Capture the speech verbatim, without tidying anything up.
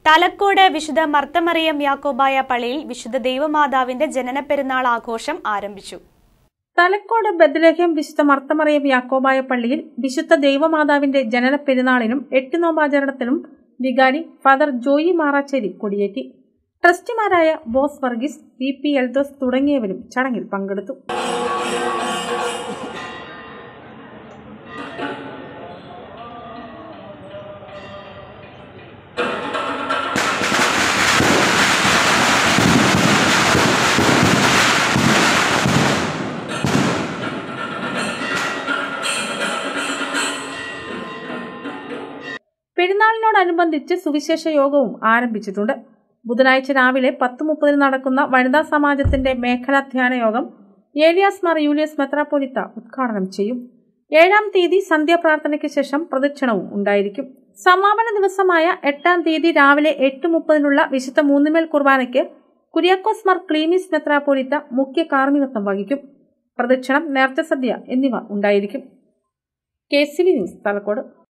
തലക്കോട് വിശുദ്ധ മർത്തമറിയം യാക്കോബായ പള്ളിയിൽ വിശുദ്ധ ദൈവമാതാവിന്റെ ജനന പെരുന്നാൾ ആഘോഷം ആരംഭിച്ചു. തലക്കോട് ബെത്ലഹേം വിശുദ്ധ മർത്തമറിയം യാക്കോബായ പള്ളിയിൽ വിശുദ്ധ ദൈവമാതാവിന്റെ ജനന പെരുന്നാളിനും എട്ട് നോമ്പാചരണത്തിനും വികാരി ഫാദർ ജോയി മാറാച്ചേരി കൊടിയേറ്റി. ട്രസ്റ്റിമാരായ ബോസ് വർഗീസ്, വി പി എൽദോസ് തുടങ്ങിയവരും ചടങ്ങിൽ പങ്കെടുത്തു. പെരുന്നാളിനോടനുബന്ധിച്ച് സുവിശേഷ യോഗവും ആരംഭിച്ചിട്ടുണ്ട്. ബുധനാഴ്ച രാവിലെ പത്ത് മുപ്പതിന് നടക്കുന്ന വനിതാ സമാജത്തിന്റെ മേഖലാ ധ്യാന യോഗം ഏലിയാസ് മാർ യൂലിയസ് മെത്രാപ്പോലിത്ത ഉദ്ഘാടനം ചെയ്യും. ഏഴാം തീയതി സന്ധ്യാപ്രാർത്ഥനയ്ക്ക് ശേഷം പ്രദക്ഷിണവും ഉണ്ടായിരിക്കും. സമാപന ദിവസമായ എട്ടാം തീയതി രാവിലെ എട്ട് മുപ്പതിനുള്ള വിശുദ്ധ മൂന്നുമേൽ കുർബാനയ്ക്ക് കുര്യാക്കോസ് മാർ ക്ലീമീസ് മെത്രാപ്പോലിത്ത മുഖ്യ കാർമ്മികത്വം വഹിക്കും. പ്രദക്ഷിണം, നേർച്ച സദ്യ എന്നിവ ഉണ്ടായിരിക്കും. K C V news, Thalakkode.